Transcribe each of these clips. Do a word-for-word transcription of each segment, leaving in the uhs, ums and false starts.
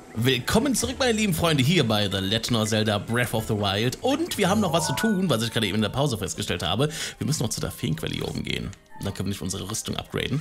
Willkommen zurück, meine lieben Freunde, hier bei The Legend of Zelda Breath of the Wild. Und wir haben noch was zu tun, was ich gerade eben in der Pause festgestellt habe. Wir müssen noch zu der Feenquelle hier oben gehen. Dann können wir nicht unsere Rüstung upgraden.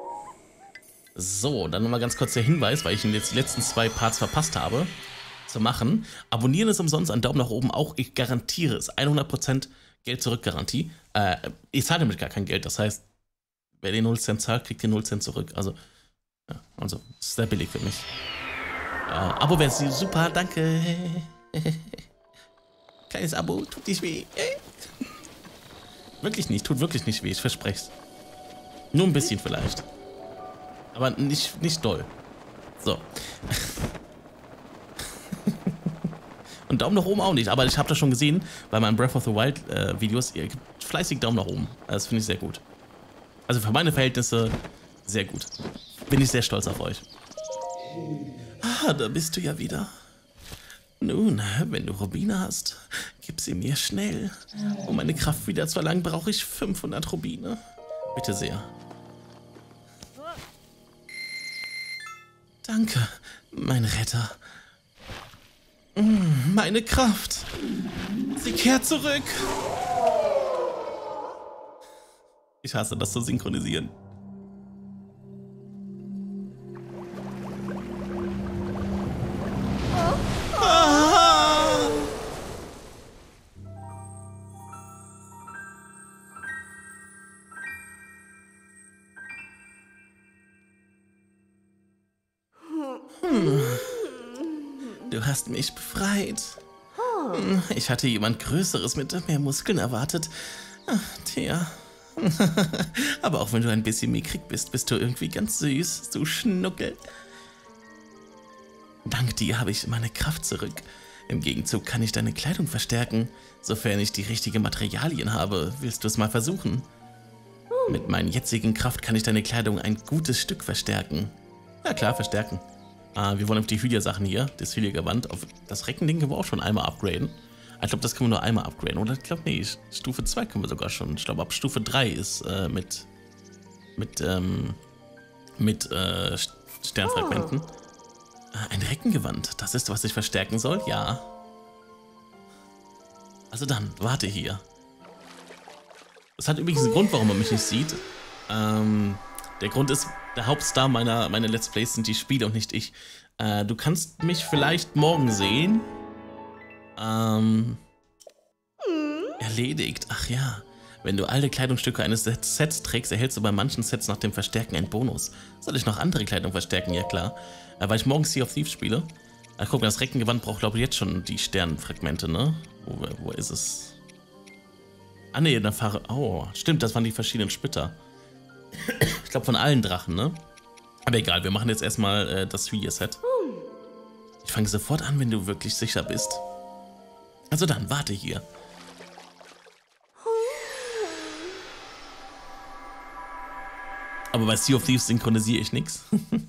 So, dann nochmal ganz kurz der Hinweis, weil ich jetzt die letzten zwei Parts verpasst habe, zu machen. Abonnieren ist umsonst, ein Daumen nach oben auch. Ich garantiere es. hundert Prozent Geld zurück Garantie. Äh, ich zahle damit gar kein Geld. Das heißt, wer den null Cent zahlt, kriegt den null Cent zurück. Also, ja, also, ist sehr billig für mich. Ja, Abo wäre super, danke. Kleines Abo, tut nicht weh. Wirklich nicht, tut wirklich nicht weh, ich verspreche es. Nur ein bisschen vielleicht. Aber nicht, nicht doll. So. Und Daumen nach oben auch nicht, aber ich habe das schon gesehen bei meinen Breath of the Wild äh, Videos. Ihr gebt fleißig Daumen nach oben. Das finde ich sehr gut. Also für meine Verhältnisse sehr gut. Bin ich sehr stolz auf euch. Ah, da bist du ja wieder. Nun, wenn du Rubine hast, gib sie mir schnell. Um meine Kraft wieder zu erlangen, brauche ich fünfhundert Rubine. Bitte sehr. Danke, mein Retter. Meine Kraft. Sie kehrt zurück. Ich hasse das zu synchronisieren. Du hast mich befreit. Ich hatte jemand Größeres mit mehr Muskeln erwartet. Ach, tja. Aber auch wenn du ein bisschen mickrig bist, bist du irgendwie ganz süß, du Schnuckel. Dank dir habe ich meine Kraft zurück. Im Gegenzug kann ich deine Kleidung verstärken, sofern ich die richtigen Materialien habe. Willst du es mal versuchen? Mit meinen jetzigen Kraft kann ich deine Kleidung ein gutes Stück verstärken. Ja klar, verstärken. Ah, wir wollen auf die Hylia-Sachen hier, das Hylia-Gewand. Auf das Reckending können wir auch schon einmal upgraden. Ich glaube, das können wir nur einmal upgraden. Oder ich glaube, nee, Stufe zwei können wir sogar schon. Ich glaube, ab Stufe drei ist äh, mit, mit, ähm, mit äh, Sternfragmenten. Ah, ein Reckengewand, das ist, was ich verstärken soll? Ja. Also dann, warte hier. Das hat übrigens einen Grund, warum man mich nicht sieht. Ähm, der Grund ist, der Hauptstar meiner, meiner Let's Plays sind die Spiele und nicht ich. Äh, du kannst mich vielleicht morgen sehen. Ähm, erledigt. Ach ja. Wenn du alle Kleidungsstücke eines Sets trägst, erhältst du bei manchen Sets nach dem Verstärken einen Bonus. Soll ich noch andere Kleidung verstärken? Ja klar. Äh, weil ich morgen Sea of Thieves spiele. Äh, guck mal, das Reckengewand braucht, glaube ich, jetzt schon die Sternfragmente, ne? Wo, wo ist es? Ah ne, dann fahre... Oh, stimmt, das waren die verschiedenen Splitter. Ich glaube von allen Drachen, ne? Aber egal, wir machen jetzt erstmal äh, das Hylia-Set. Ich fange sofort an, wenn du wirklich sicher bist. Also dann, warte hier. Aber bei Sea of Thieves synchronisiere ich nichts.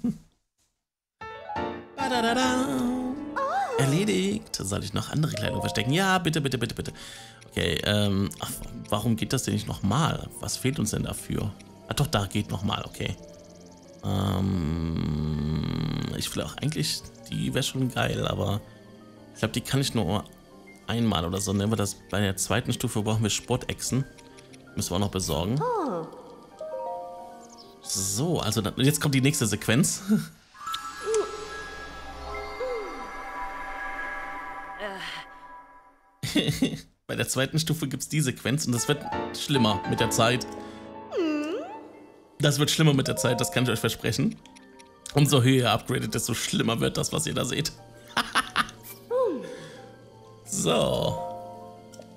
Erledigt. Soll ich noch andere Kleidung verstecken? Ja, bitte, bitte, bitte, bitte. Okay, ähm, ach, warum geht das denn nicht nochmal? Was fehlt uns denn dafür? Ah doch, da geht nochmal, okay. Ähm, ich will auch eigentlich, die wäre schon geil, aber ich glaube, die kann ich nur einmal oder so. Nehmen wir das, bei der zweiten Stufe brauchen wir Sportechsen. Müssen wir auch noch besorgen. So, also dann, jetzt kommt die nächste Sequenz. Bei der zweiten Stufe gibt es die Sequenz und das wird schlimmer mit der Zeit. Das wird schlimmer mit der Zeit, das kann ich euch versprechen. Umso höher ihr upgradet, desto schlimmer wird das, was ihr da seht. So.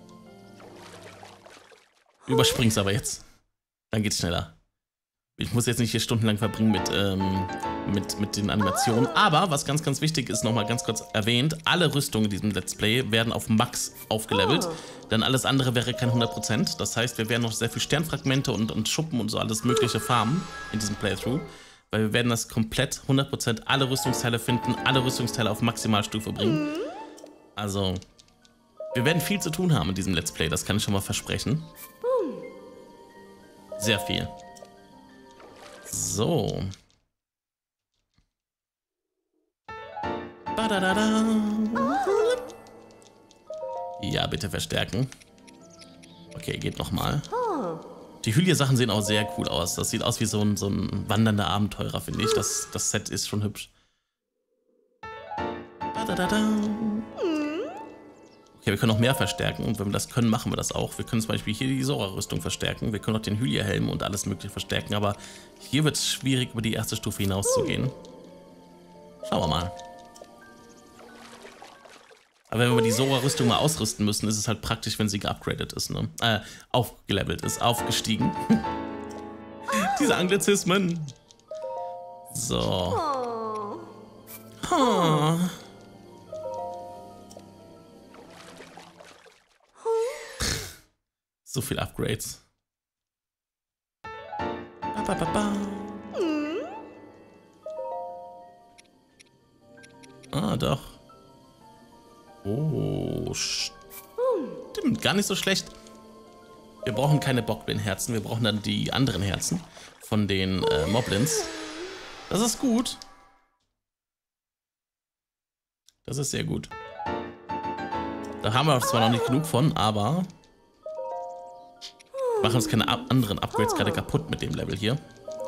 Überspring's aber jetzt. Dann geht's schneller. Ich muss jetzt nicht hier stundenlang verbringen mit, ähm, mit, mit den Animationen. Aber, was ganz, ganz wichtig ist, nochmal ganz kurz erwähnt, alle Rüstungen in diesem Let's Play werden auf Max aufgelevelt. Denn alles andere wäre kein hundert Prozent. Das heißt, wir werden noch sehr viel Sternfragmente und, und Schuppen und so alles mögliche farmen in diesem Playthrough. Weil wir werden das komplett hundert Prozent alle Rüstungsteile finden, alle Rüstungsteile auf Maximalstufe bringen. Also, wir werden viel zu tun haben in diesem Let's Play, das kann ich schon mal versprechen. Sehr viel. So. Badadada. Ja, bitte verstärken. Okay, geht nochmal. Die Hylia-Sachen sehen auch sehr cool aus. Das sieht aus wie so ein, so ein wandernder Abenteurer, finde ich. Das, das Set ist schon hübsch. Badadada. Okay, wir können noch mehr verstärken und wenn wir das können, machen wir das auch. Wir können zum Beispiel hier die Sora-Rüstung verstärken. Wir können auch den Hylia-Helm und alles mögliche verstärken, aber hier wird es schwierig, über die erste Stufe hinauszugehen. Schauen wir mal. Aber wenn wir die Sora-Rüstung mal ausrüsten müssen, ist es halt praktisch, wenn sie geupgradet ist, ne? Äh, aufgelevelt ist, aufgestiegen. Diese Anglizismen. So. Oh. So viel Upgrades. Ba, ba, ba, ba. Ah, doch. Oh, stimmt. Gar nicht so schlecht. Wir brauchen keine Bockblin-Herzen. Wir brauchen dann die anderen Herzen von den äh, Moblins. Das ist gut. Das ist sehr gut. Da haben wir zwar noch nicht genug von, aber machen uns keine anderen Upgrades gerade kaputt mit dem Level hier.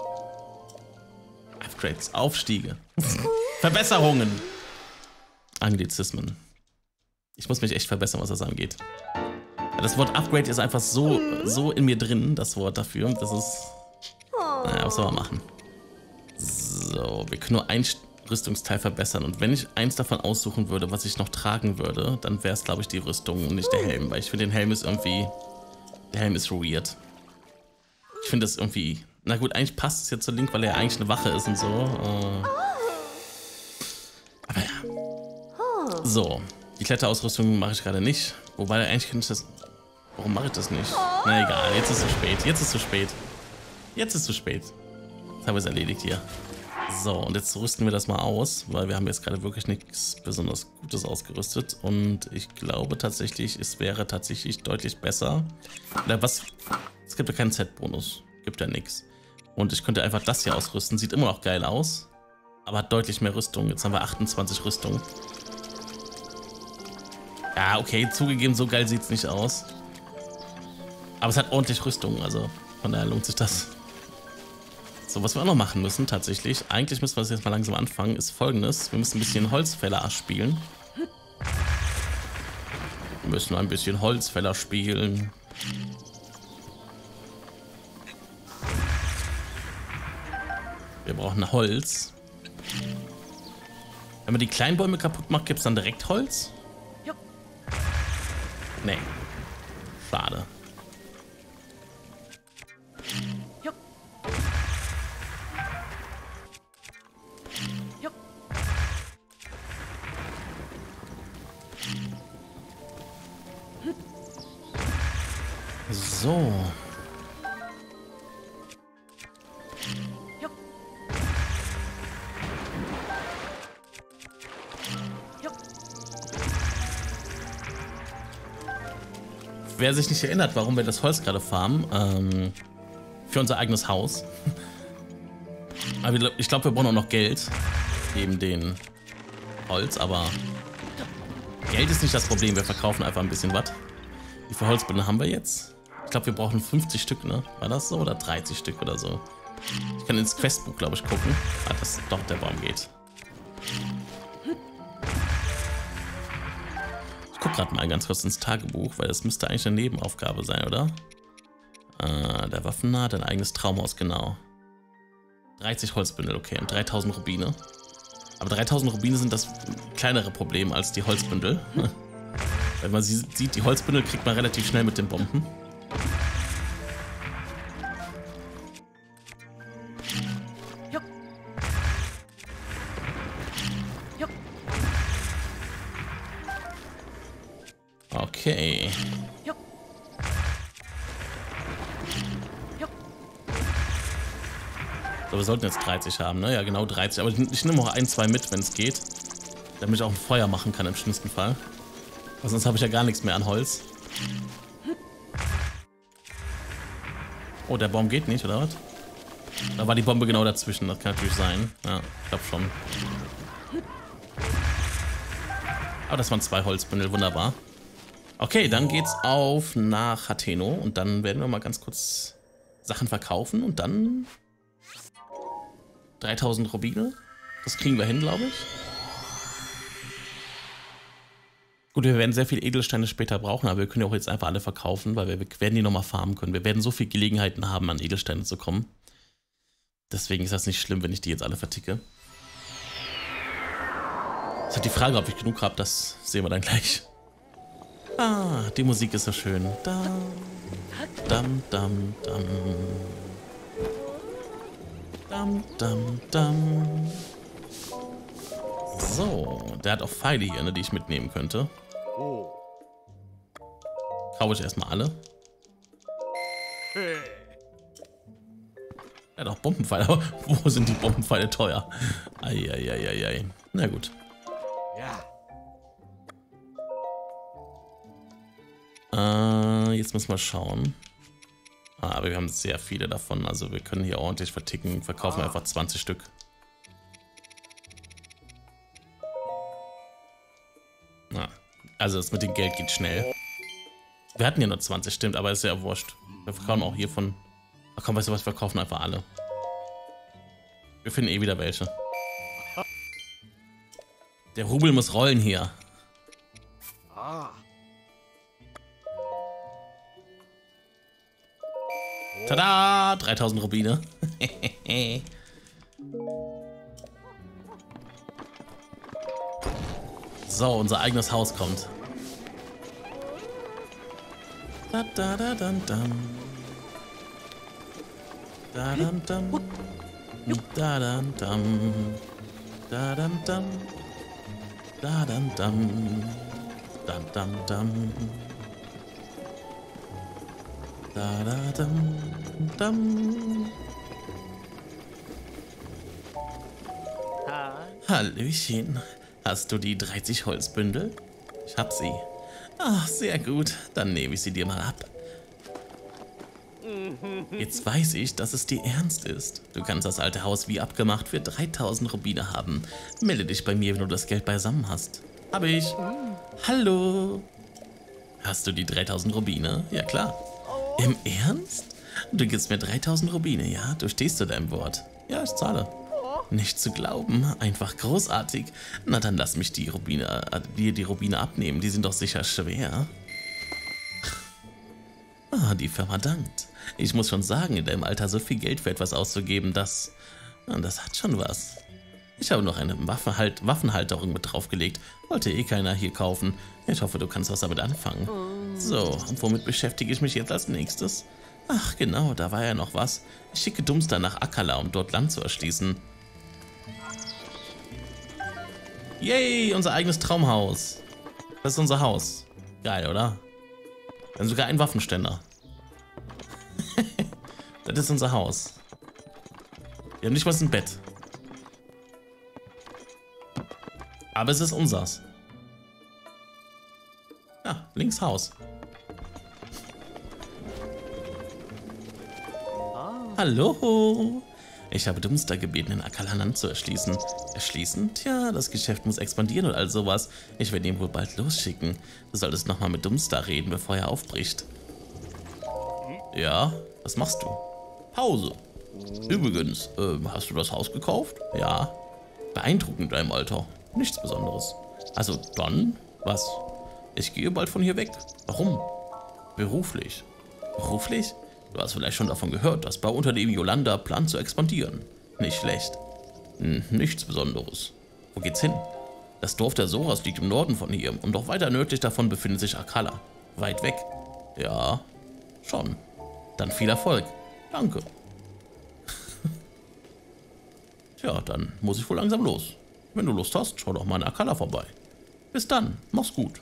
Upgrades, Aufstiege, Verbesserungen, Anglizismen. Ich muss mich echt verbessern, was das angeht. Das Wort Upgrade ist einfach so, so in mir drin, das Wort dafür. Das ist... Naja, was soll man machen? So, wir können nur ein Rüstungsteil verbessern. Und wenn ich eins davon aussuchen würde, was ich noch tragen würde, dann wäre es, glaube ich, die Rüstung und nicht der Helm. Weil ich finde, den Helm ist irgendwie... Der Helm ist weird. Ich finde das irgendwie... Na gut, eigentlich passt es jetzt zu Link, weil er eigentlich eine Wache ist und so. Aber ja. So. Die Kletterausrüstung mache ich gerade nicht. Wobei, eigentlich könnte ich das... Warum mache ich das nicht? Na egal, jetzt ist es zu spät. Jetzt ist es zu spät. Jetzt ist es zu spät. Jetzt haben wir es erledigt hier. So, und jetzt rüsten wir das mal aus, weil wir haben jetzt gerade wirklich nichts besonders Gutes ausgerüstet. Und ich glaube tatsächlich, es wäre tatsächlich deutlich besser. Oder was? Es gibt ja keinen Set-Bonus. Gibt ja nichts. Und ich könnte einfach das hier ausrüsten. Sieht immer noch geil aus. Aber hat deutlich mehr Rüstung. Jetzt haben wir achtundzwanzig Rüstung. Ja, okay, zugegeben, so geil sieht es nicht aus. Aber es hat ordentlich Rüstung, also von daher lohnt sich das. So, was wir auch noch machen müssen, tatsächlich, eigentlich müssen wir das jetzt mal langsam anfangen, ist Folgendes. Wir müssen ein bisschen Holzfäller spielen. Wir müssen ein bisschen Holzfäller spielen. Wir brauchen Holz. Wenn man die kleinen Bäume kaputt macht, gibt es dann direkt Holz? Nee. Schade. So. Wer sich nicht erinnert, warum wir das Holz gerade farmen, ähm, für unser eigenes Haus. Aber ich glaube, wir brauchen auch noch Geld. Neben den Holz, aber Geld ist nicht das Problem. Wir verkaufen einfach ein bisschen was. Wie viele Holzbündel haben wir jetzt? Ich glaube, wir brauchen fünfzig Stück, ne? War das so? Oder dreißig Stück oder so? Ich kann ins Questbuch, glaube ich, gucken. Ah, das doch der Baum geht. Ich gucke gerade mal ganz kurz ins Tagebuch, weil das müsste eigentlich eine Nebenaufgabe sein, oder? Äh, der Waffennah, dein eigenes Traumhaus, genau. dreißig Holzbündel, okay, und dreitausend Rubine. Aber dreitausend Rubine sind das kleinere Problem als die Holzbündel. Wenn man sie sieht, die Holzbündel kriegt man relativ schnell mit den Bomben. Okay. So, wir sollten jetzt dreißig haben, ne? Ja, genau dreißig. Aber ich, ich nehme auch ein, zwei mit, wenn es geht. Damit ich auch ein Feuer machen kann im schlimmsten Fall. Weil sonst habe ich ja gar nichts mehr an Holz. Oh, der Baum geht nicht, oder was? Da war die Bombe genau dazwischen, das kann natürlich sein. Ja, ich glaube schon. Aber das waren zwei Holzbündel, wunderbar. Okay, dann geht's auf nach Hateno und dann werden wir mal ganz kurz Sachen verkaufen und dann dreitausend Rubine. Das kriegen wir hin, glaube ich. Gut, wir werden sehr viele Edelsteine später brauchen, aber wir können ja auch jetzt einfach alle verkaufen, weil wir werden die nochmal farmen können. Wir werden so viele Gelegenheiten haben, an Edelsteine zu kommen. Deswegen ist das nicht schlimm, wenn ich die jetzt alle verticke. Es ist halt die Frage, ob ich genug habe, das sehen wir dann gleich. Ah, die Musik ist so schön. Dam, dam, dam, dam. Dam, dam, dam. So, der hat auch Pfeile hier, ne, die ich mitnehmen könnte. Kaufe ich erstmal alle. Er hat auch Bombenpfeile, aber wo sind die Bombenpfeile teuer? Eieieiei. Na gut. Ja. Äh, jetzt müssen wir schauen. Ah, aber wir haben sehr viele davon, also wir können hier ordentlich verticken. Verkaufen wir einfach zwanzig Stück. Na, also das mit dem Geld geht schnell. Wir hatten ja nur zwanzig, stimmt, aber ist ja wurscht. Wir verkaufen auch hier von... Ach komm, weißt du was, wir verkaufen einfach alle. Wir finden eh wieder welche. Der Rubel muss rollen hier. Tada! dreitausend Rubine. So, unser eigenes Haus kommt. Da da da dam dam. Da dam dam. Da dam dam. Da dam dam. Da dam dam. Dam dam dam. Da da dam dam. Hallöchen. Hast du die dreißig Holzbündel? Ich hab sie. Ach, sehr gut. Dann nehme ich sie dir mal ab. Jetzt weiß ich, dass es dir ernst ist. Du kannst das alte Haus wie abgemacht für dreitausend Rubine haben. Melde dich bei mir, wenn du das Geld beisammen hast. Hab ich. Hallo. Hast du die dreitausend Rubine? Ja, klar. Im Ernst? Du gibst mir dreitausend Rubine, ja? Du stehst zu deinem Wort. Ja, ich zahle. Nicht zu glauben, einfach großartig. Na dann lass mich die Rubine, äh, dir die Rubine abnehmen, die sind doch sicher schwer. Ah, die Firma dankt. Ich muss schon sagen, in deinem Alter so viel Geld für etwas auszugeben, das, das hat schon was. Ich habe noch eine Waffenhalt Waffenhalterung mit draufgelegt, wollte eh keiner hier kaufen. Ich hoffe, du kannst was damit anfangen. So, und womit beschäftige ich mich jetzt als nächstes? Ach genau, da war ja noch was. Ich schicke Dumpster nach Akkala, um dort Land zu erschließen. Yay, unser eigenes Traumhaus. Das ist unser Haus. Geil, oder? Wir haben sogar einen Waffenständer. Das ist unser Haus. Wir haben nicht mal ein Bett. Aber es ist unseres. Ja, links Haus. Hallo. Ich habe Dumpster gebeten, in Akkala Land zu erschließen. Erschließen? Tja, das Geschäft muss expandieren und all sowas. Ich werde ihn wohl bald losschicken. Du solltest nochmal mit Dumpster reden, bevor er aufbricht. Ja, was machst du? Pause. Übrigens, äh, hast du das Haus gekauft? Ja. Beeindruckend in deinem Alter. Nichts Besonderes. Also dann, was? Ich gehe bald von hier weg. Warum? Beruflich. Beruflich? Du hast vielleicht schon davon gehört, das Bauunternehmen Yolanda plant zu expandieren. Nicht schlecht. Hm, nichts Besonderes. Wo geht's hin? Das Dorf der Soras liegt im Norden von hier und noch weiter nördlich davon befindet sich Akkala. Weit weg. Ja, schon. Dann viel Erfolg. Danke. Tja, dann muss ich wohl langsam los. Wenn du Lust hast, schau doch mal in Akkala vorbei. Bis dann, mach's gut.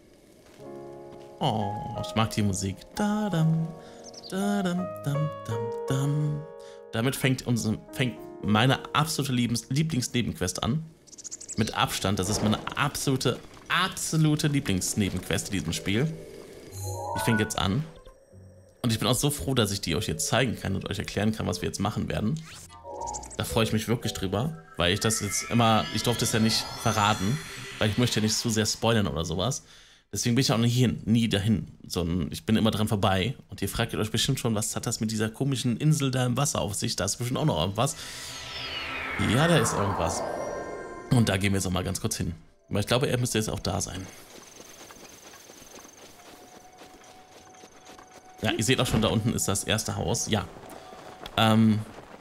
Oh, ich mag die Musik. Da dam, da dam, dam, dam, dam. Damit fängt, unsere, fängt meine absolute Liebens Lieblingsnebenquest an. Mit Abstand, das ist meine absolute, absolute Lieblingsnebenquest in diesem Spiel. Die fängt jetzt an. Und ich bin auch so froh, dass ich die euch jetzt zeigen kann und euch erklären kann, was wir jetzt machen werden. Da freue ich mich wirklich drüber, weil ich das jetzt immer, ich durfte es ja nicht verraten. Weil ich möchte ja nicht zu sehr spoilern oder sowas. Deswegen bin ich auch nie, hin, nie dahin, sondern ich bin immer dran vorbei. Und ihr fragt euch bestimmt schon, was hat das mit dieser komischen Insel da im Wasser auf sich? Da ist bestimmt auch noch irgendwas. Ja, da ist irgendwas. Und da gehen wir jetzt auch mal ganz kurz hin. Weil ich glaube, er müsste jetzt auch da sein. Ja, ihr seht auch schon, da unten ist das erste Haus. Ja. Ähm...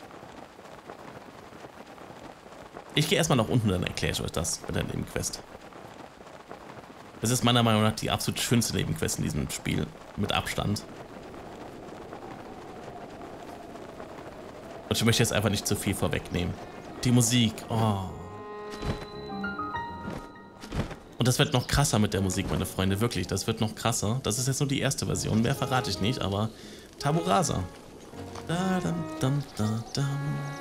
Ich gehe erstmal nach unten, dann erkläre ich euch das mit der Nebenquest. Das ist meiner Meinung nach die absolut schönste Nebenquest in diesem Spiel. Mit Abstand. Und ich möchte jetzt einfach nicht zu viel vorwegnehmen. Die Musik, oh. Und das wird noch krasser mit der Musik, meine Freunde, wirklich. Das wird noch krasser. Das ist jetzt nur die erste Version, mehr verrate ich nicht, aber Tabu Rasa. Da, dam, dam, da, dam.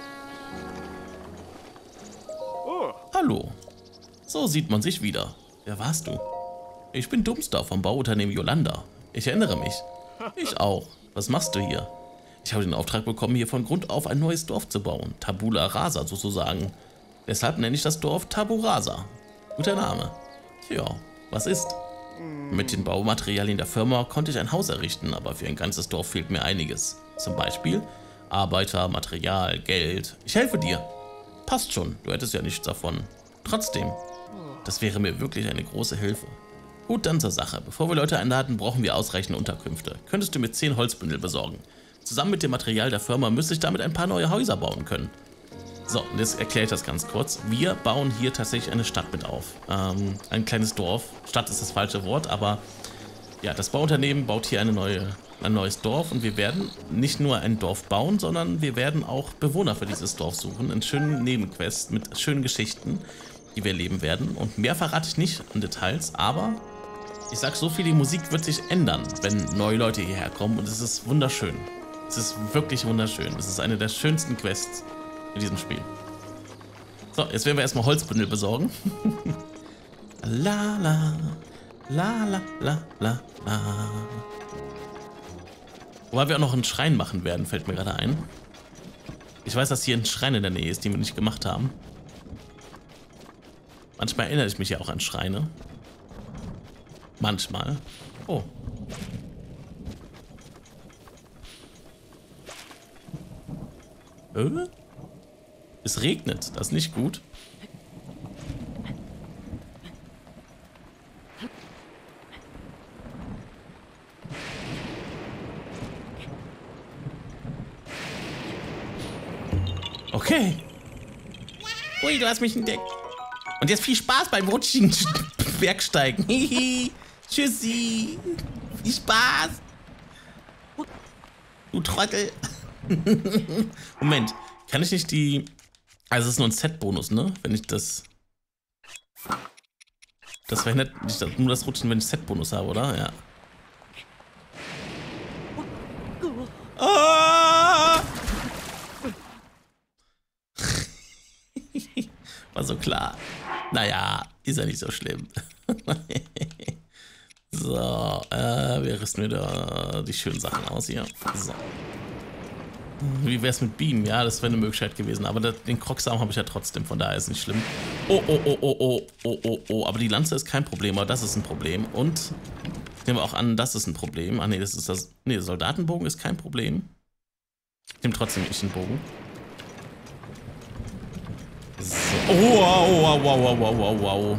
Hallo. So sieht man sich wieder. Wer warst du? Ich bin Dumpster vom Bauunternehmen Yolanda. Ich erinnere mich. Ich auch. Was machst du hier? Ich habe den Auftrag bekommen, hier von Grund auf ein neues Dorf zu bauen. Tabula Rasa sozusagen. Deshalb nenne ich das Dorf Tabu Rasa. Guter Name. Tja, was ist? Mit den Baumaterialien der Firma konnte ich ein Haus errichten, aber für ein ganzes Dorf fehlt mir einiges. Zum Beispiel Arbeiter, Material, Geld. Ich helfe dir. Passt schon, du hättest ja nichts davon. Trotzdem, das wäre mir wirklich eine große Hilfe. Gut, dann zur Sache. Bevor wir Leute einladen, brauchen wir ausreichend Unterkünfte. Könntest du mir zehn Holzbündel besorgen? Zusammen mit dem Material der Firma müsste ich damit ein paar neue Häuser bauen können. So, und jetzt erkläre ich das ganz kurz. Wir bauen hier tatsächlich eine Stadt mit auf. Ähm, ein kleines Dorf. Stadt ist das falsche Wort, aber ja, das Bauunternehmen baut hier eine neue, ein neues Dorf und wir werden nicht nur ein Dorf bauen, sondern wir werden auch Bewohner für dieses Dorf suchen, in schönen Nebenquests mit schönen Geschichten, die wir erleben werden. Und mehr verrate ich nicht in Details, aber ich sag so viel, die Musik wird sich ändern, wenn neue Leute hierher kommen und es ist wunderschön. Es ist wirklich wunderschön. Es ist eine der schönsten Quests in diesem Spiel. So, jetzt werden wir erstmal Holzbündel besorgen. La la, la la la la la. Wobei wir auch noch einen Schrein machen werden, fällt mir gerade ein. Ich weiß, dass hier ein Schrein in der Nähe ist, den wir nicht gemacht haben. Manchmal erinnere ich mich ja auch an Schreine. Manchmal. Oh. Äh? Es regnet, das ist nicht gut. Okay. Ui, du hast mich entdeckt. Und jetzt viel Spaß beim rutschigen Bergsteigen. Tschüssi. Viel Spaß. Du Trottel. Moment. Kann ich nicht die... Also es ist nur ein Set-Bonus, ne? Wenn ich das... Das verhindert nicht das, nur das Rutschen, wenn ich Set-Bonus habe, oder? Ja. Ah! War so klar. Naja, ist ja nicht so schlimm. So, äh, wir rüsten wieder die schönen Sachen aus hier. So. Wie wär's mit Beam? Ja, das wäre eine Möglichkeit gewesen. Aber das, den Krocksamen habe ich ja trotzdem, von daher ist nicht schlimm. Oh, oh, oh, oh, oh, oh, oh, oh. Aber die Lanze ist kein Problem, aber das ist ein Problem. Und ich nehme auch an, das ist ein Problem. Ah, nee, das ist das. Nee, der Soldatenbogen ist kein Problem. Ich nehme trotzdem nicht den Bogen. So. Oh, wow, wow, wow, wow, wow, wow.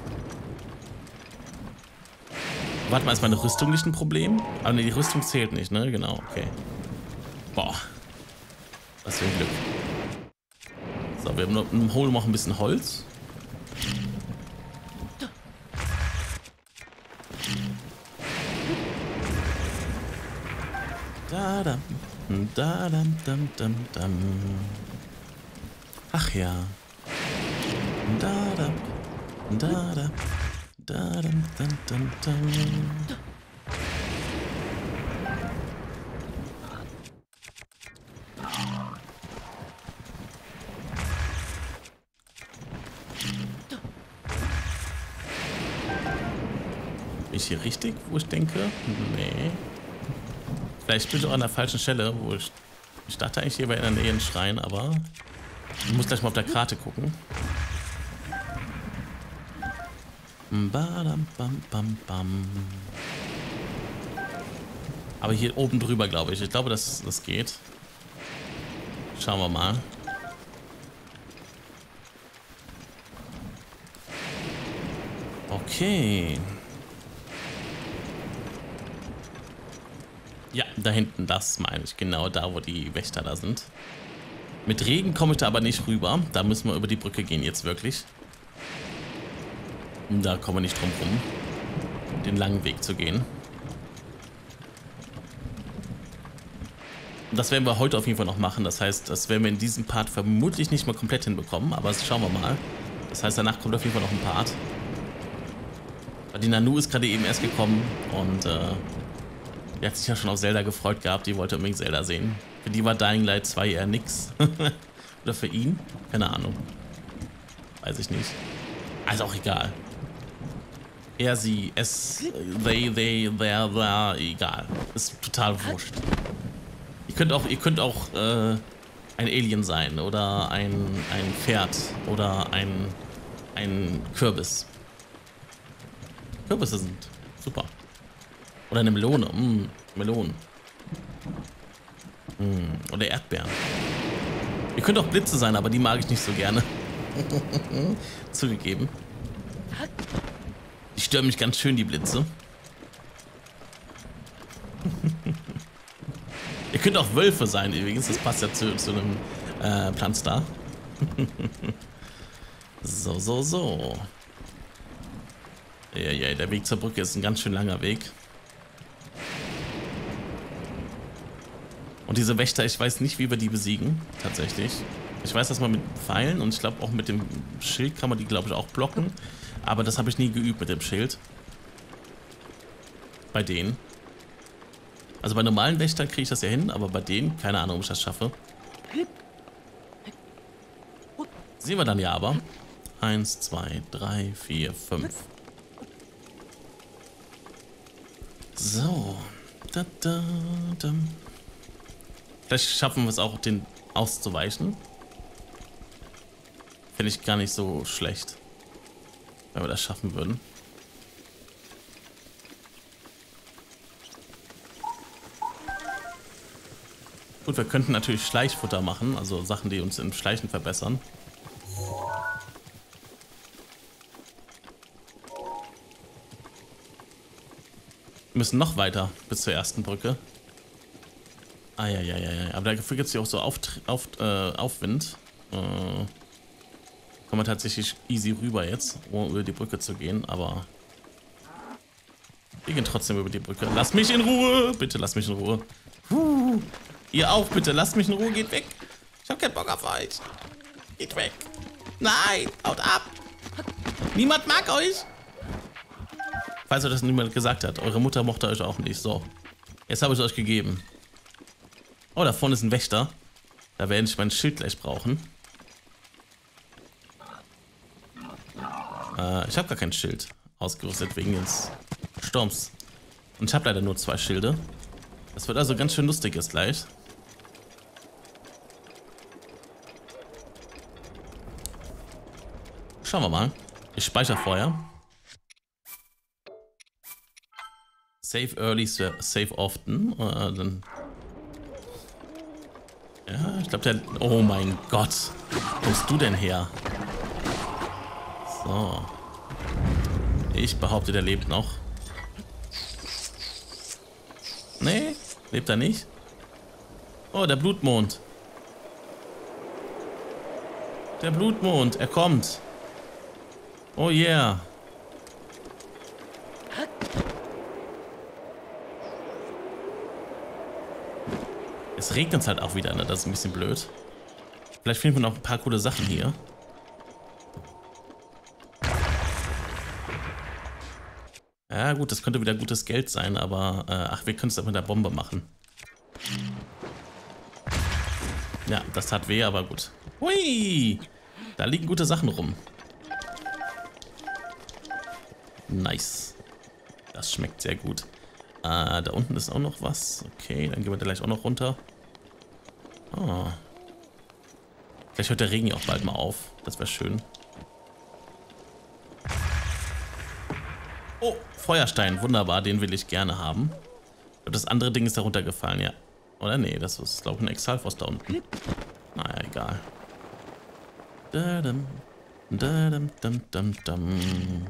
Warte mal, ist meine Rüstung nicht ein Problem? Aber nee, die Rüstung zählt nicht, ne? Genau, okay. Boah. Was für ein Glück. So, wir haben noch, holen noch ein bisschen Holz. Da dam, da dam, dam, dam, dam. Ach ja. Da dam, da dam, da dam, dam, dam, dam. Bin ich hier richtig, wo ich denke? Nee. Vielleicht bin ich auch an der falschen Stelle, wo ich... Ich dachte eigentlich, hier wäre in der Nähe ein Schrein, aber... Ich muss gleich mal auf der Karte gucken. Badam, bam, bam, bam. Aber hier oben drüber, glaube ich. Ich glaube, das, das geht. Schauen wir mal. Okay. Ja, da hinten, das meine ich. Genau da, wo die Wächter da sind. Mit Regen komme ich da aber nicht rüber. Da müssen wir über die Brücke gehen jetzt wirklich. Da kommen wir nicht drum rum, den langen Weg zu gehen. Das werden wir heute auf jeden Fall noch machen. Das heißt, das werden wir in diesem Part vermutlich nicht mal komplett hinbekommen. Aber das schauen wir mal. Das heißt, danach kommt auf jeden Fall noch ein Part. Weil die Nanu ist gerade eben erst gekommen. Und äh, die hat sich ja schon auf Zelda gefreut gehabt. Die wollte unbedingt Zelda sehen. Für die war Dying Light zwei eher nix. Oder für ihn? Keine Ahnung. Weiß ich nicht. Also auch egal. Er, sie, es, they, they, there, there, egal. Ist total wurscht. Ihr könnt auch, ihr könnt auch äh, ein Alien sein oder ein, ein Pferd oder ein, ein Kürbis. Kürbisse sind super. Oder eine Melone. Mm, Melonen. Mm, oder Erdbeeren. Ihr könnt auch Blitze sein, aber die mag ich nicht so gerne. Zugegeben. Die stören mich ganz schön, die Blitze. Ihr könnt auch Wölfe sein übrigens, das passt ja zu, zu einem äh, Planstar. So, so, so. Ja, ja, der Weg zur Brücke ist ein ganz schön langer Weg. Und diese Wächter, ich weiß nicht, wie wir die besiegen, tatsächlich. Ich weiß, dass man mit Pfeilen und ich glaube auch mit dem Schild kann man die, glaube ich, auch blocken. Aber das habe ich nie geübt mit dem Schild. Bei denen. Also bei normalen Wächtern kriege ich das ja hin, aber bei denen, keine Ahnung, ob ich das schaffe. Sehen wir dann ja aber. Eins, zwei, drei, vier, fünf. So. Da, da, da. Vielleicht schaffen wir es auch, den auszuweichen. Finde ich gar nicht so schlecht, wenn wir das schaffen würden. Gut, wir könnten natürlich Schleichfutter machen, also Sachen, die uns im Schleichen verbessern. Wir müssen noch weiter bis zur ersten Brücke. Ah, ja, ja, ja, ja. Aber dafür gibt es ja auch so auf, auf, äh, Aufwind. Äh, kommen wir tatsächlich easy rüber jetzt, um über die Brücke zu gehen, aber wir gehen trotzdem über die Brücke. Lass mich in Ruhe! Bitte lass mich in Ruhe. Huh. Ihr auch, bitte, lasst mich in Ruhe, geht weg. Ich hab keinen Bock auf euch. Geht weg. Nein, haut ab. Niemand mag euch. Falls euch das niemand gesagt hat, eure Mutter mochte euch auch nicht. So, jetzt habe ich es euch gegeben. Oh, da vorne ist ein Wächter. Da werde ich mein Schild gleich brauchen. Äh, ich habe gar kein Schild ausgerüstet wegen des Sturms. Und ich habe leider nur zwei Schilde. Das wird also ganz schön lustig jetzt gleich. Schauen wir mal. Ich speichere vorher. Save early, save often. Äh, dann ja, ich glaube der... Oh mein Gott. Wo kommst du denn her? So. Ich behaupte, der lebt noch. Nee, lebt er nicht? Oh, der Blutmond. Der Blutmond, er kommt. Oh yeah. Es regnet halt auch wieder, ne? Das ist ein bisschen blöd. Vielleicht finden wir noch ein paar coole Sachen hier. Ja gut, das könnte wieder gutes Geld sein, aber äh, ach, wir können es auch mit der Bombe machen. Ja, das tat weh, aber gut. Hui! Da liegen gute Sachen rum. Nice. Das schmeckt sehr gut. Äh, da unten ist auch noch was. Okay, dann gehen wir da gleich auch noch runter. Oh. Vielleicht hört der Regen ja auch bald mal auf. Das wäre schön. Oh, Feuerstein, wunderbar, den will ich gerne haben. Und das andere Ding ist da runtergefallen, ja. Oder nee, das ist, glaube ich, ein Exalfos da unten. Naja, egal. Dadum, dadum, dum, dum, dum.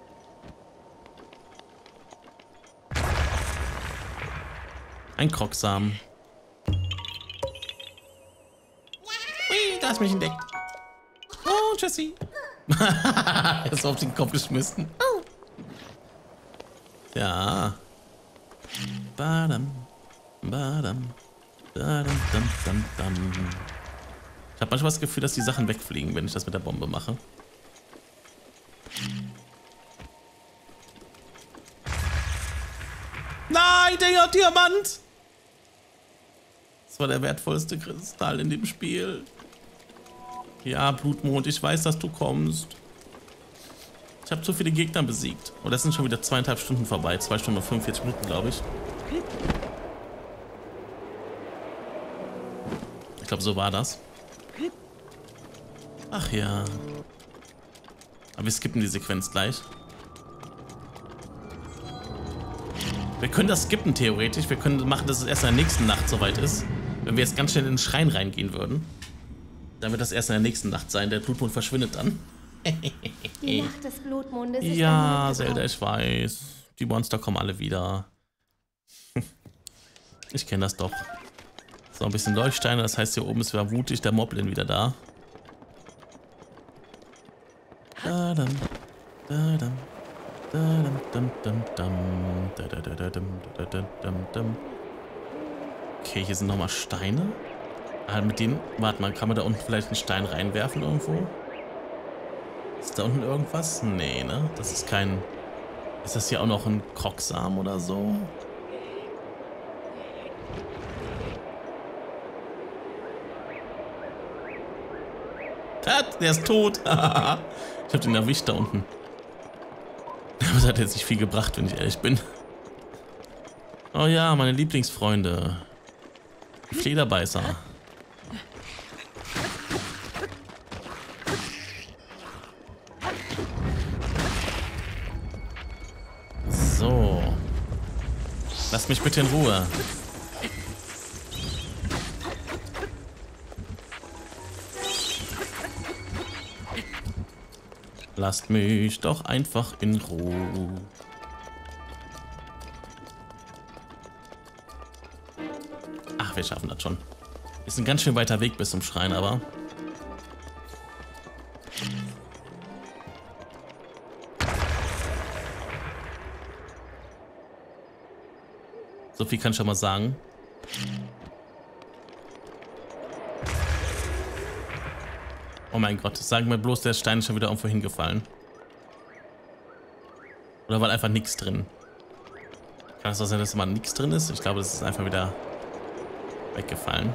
Ein Krocksamen. Ui, da hast mich entdeckt. Oh, Jessie. Er ist auf den Kopf geschmissen. Oh. Ja. Badam, badam, badam, dam, dam, dam. Ich habe manchmal das Gefühl, dass die Sachen wegfliegen, wenn ich das mit der Bombe mache. Nein, der Diamant! Das war der wertvollste Kristall in dem Spiel. Ja, Blutmond, ich weiß, dass du kommst. Ich habe zu viele Gegner besiegt. Und das sind schon wieder zweieinhalb Stunden vorbei. Zwei Stunden und fünfundvierzig Minuten, glaube ich. Ich glaube, so war das. Ach ja. Aber wir skippen die Sequenz gleich. Wir können das skippen, theoretisch. Wir können machen, dass es erst in der nächsten Nacht soweit ist. Wenn wir jetzt ganz schnell in den Schrein reingehen würden. Dann wird das erst in der nächsten Nacht sein. Der Blutmond verschwindet dann. Die Nacht des Blutmondes ist ja, Zelda, ich weiß. Die Monster kommen alle wieder. Ich kenne das doch. So, ein bisschen Leuchtsteine. Das heißt, hier oben ist wieder wutig der Moblin wieder da. Da-dam, da-dam, da-dam, dam, dam, dam, da-da-da-dam, da-da-dam, dam. Okay, hier sind nochmal Steine. Ah, mit denen, warte mal, kann man da unten vielleicht einen Stein reinwerfen irgendwo? Ist da unten irgendwas? Nee, ne? Das ist kein... Ist das hier auch noch ein Krocksamen oder so? Der ist tot. Ich hab den erwischt da unten. Aber das hat jetzt nicht viel gebracht, wenn ich ehrlich bin. Oh ja, meine Lieblingsfreunde. Die Flederbeißer. So. Lasst mich bitte in Ruhe. Lasst mich doch einfach in Ruhe. Ach, wir schaffen das schon. Ist ein ganz schön weiter Weg bis zum Schrein, aber... So viel kann ich schon mal sagen. Oh mein Gott, sagen wir bloß, der Stein ist schon wieder irgendwo hingefallen. Oder war einfach nichts drin? Kann es doch sein, dass mal nichts drin ist? Ich glaube, das ist einfach wieder weggefallen.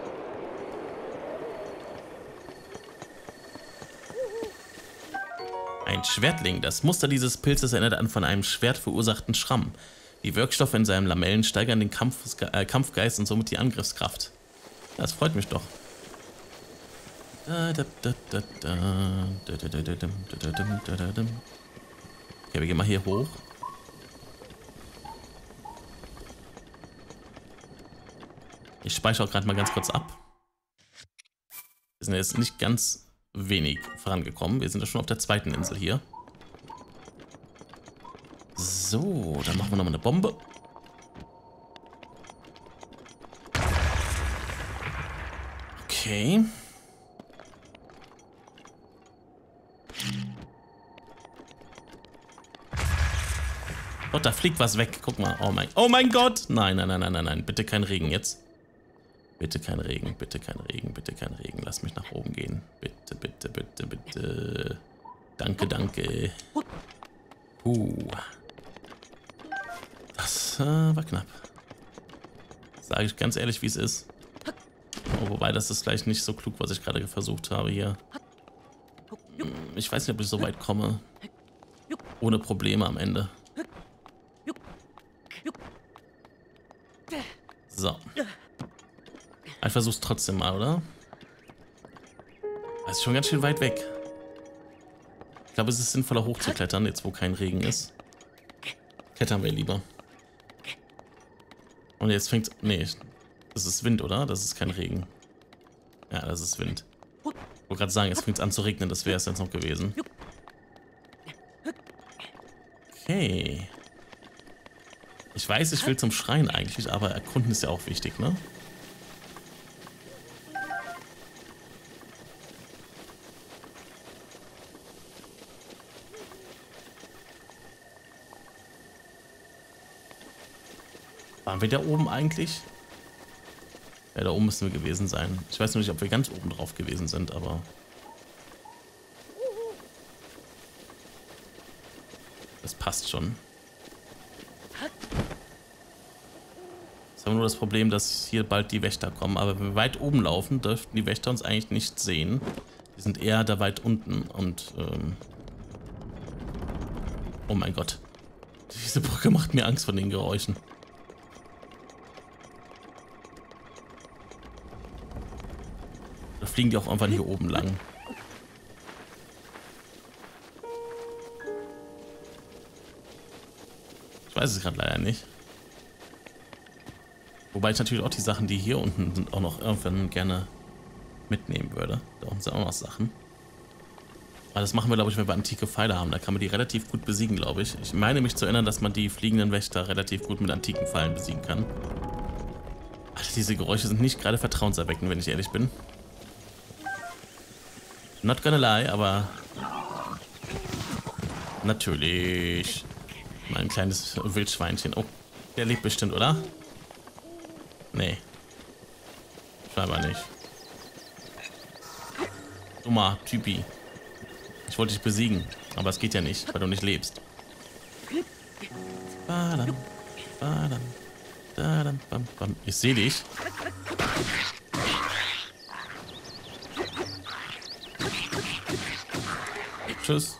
Ein Schwertling. Das Muster dieses Pilzes erinnert an von einem Schwert verursachten Schramm. Die Wirkstoffe in seinen Lamellen steigern den Kampf, äh, Kampfgeist und somit die Angriffskraft. Das freut mich doch. Okay, wir gehen mal hier hoch. Ich speichere auch gerade mal ganz kurz ab. Wir sind jetzt nicht ganz wenig vorangekommen. Wir sind ja schon auf der zweiten Insel hier. So, dann machen wir nochmal eine Bombe. Okay. Gott, da fliegt was weg. Guck mal. Oh mein, oh mein Gott. Nein, nein, nein, nein, nein, nein. Bitte kein Regen jetzt. Bitte kein Regen, bitte kein Regen, bitte kein Regen. Lass mich nach oben gehen. Bitte, bitte, bitte, bitte. Danke, danke. Uh. Das äh, war knapp. Sage ich ganz ehrlich, wie es ist. Oh, wobei, das ist gleich nicht so klug, was ich gerade versucht habe hier. Ich weiß nicht, ob ich so weit komme. Ohne Probleme am Ende. So. Ich versuch's trotzdem mal, oder? Das ist schon ganz schön weit weg. Ich glaube, es ist sinnvoller hochzuklettern, jetzt wo kein Regen ist. Klettern wir lieber. Und jetzt fängt... Nee, das ist Wind, oder? Das ist kein Regen. Ja, das ist Wind. Ich wollte gerade sagen, jetzt fängt es an zu regnen. Das wäre es jetzt noch gewesen. Okay. Ich weiß, ich will zum Schrein eigentlich, aber erkunden ist ja auch wichtig, ne? Waren wir da oben eigentlich? Ja, da oben müssen wir gewesen sein. Ich weiß nur nicht, ob wir ganz oben drauf gewesen sind, aber... Das passt schon. Jetzt haben wir nur das Problem, dass hier bald die Wächter kommen. Aber wenn wir weit oben laufen, dürften die Wächter uns eigentlich nicht sehen. Die sind eher da weit unten und... Ähm oh mein Gott. Diese Brücke macht mir Angst von den Geräuschen. Da fliegen die auch einfach hier oben lang. Ich weiß es gerade leider nicht. Wobei ich natürlich auch die Sachen, die hier unten sind, auch noch irgendwann gerne mitnehmen würde. Da unten sind auch noch Sachen. Aber das machen wir, glaube ich, wenn wir antike Pfeile haben. Da kann man die relativ gut besiegen, glaube ich. Ich meine mich zu erinnern, dass man die fliegenden Wächter relativ gut mit antiken Pfeilen besiegen kann. Alter, diese Geräusche sind nicht gerade vertrauenserweckend, wenn ich ehrlich bin. Not gonna lie, aber... Natürlich. Mein kleines Wildschweinchen. Oh, der lebt bestimmt, oder? Nee. Scheinbar nicht. Dummer Typi. Ich wollte dich besiegen, aber es geht ja nicht, weil du nicht lebst. Badam, badam, badam, bam, bam. Ich sehe dich. Tschüss.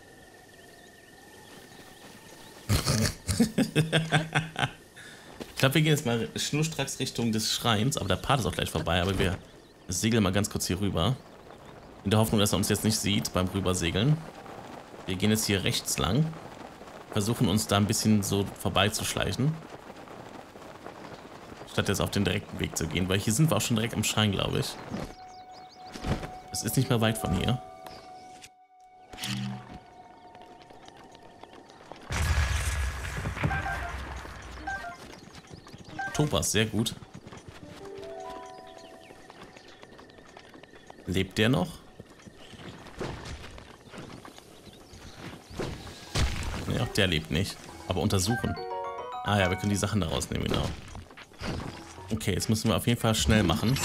Ich glaube, wir gehen jetzt mal schnurstracks Richtung des Schreins, aber der Part ist auch gleich vorbei, aber wir segeln mal ganz kurz hier rüber. In der Hoffnung, dass er uns jetzt nicht sieht beim Rübersegeln. Wir gehen jetzt hier rechts lang. Versuchen uns da ein bisschen so vorbeizuschleichen. Statt jetzt auf den direkten Weg zu gehen, weil hier sind wir auch schon direkt am Schrein, glaube ich. Es ist nicht mehr weit von hier. Topas, sehr gut. Lebt der noch? Ne, auch der lebt nicht. Aber untersuchen. Ah ja, wir können die Sachen da rausnehmen, genau. Okay, jetzt müssen wir auf jeden Fall schnell machen.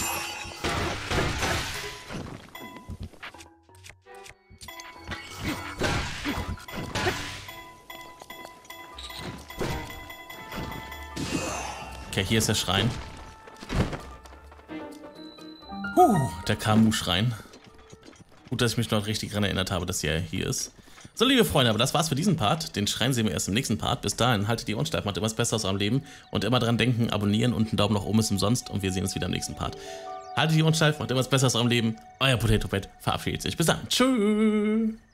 Okay, hier ist der Schrein. Huh, der Kamu-Schrein. Gut, dass ich mich noch richtig daran erinnert habe, dass er hier ist. So, liebe Freunde, aber das war's für diesen Part. Den Schrein sehen wir erst im nächsten Part. Bis dahin, haltet die Ohren steif, macht immer das Beste aus eurem Leben. Und immer dran denken, abonnieren und ein Daumen nach oben ist umsonst. Und wir sehen uns wieder im nächsten Part. Haltet die Ohren steif, macht immer das Beste aus eurem Leben. Euer Potato Pet verabschiedet sich. Bis dann. Tschüss.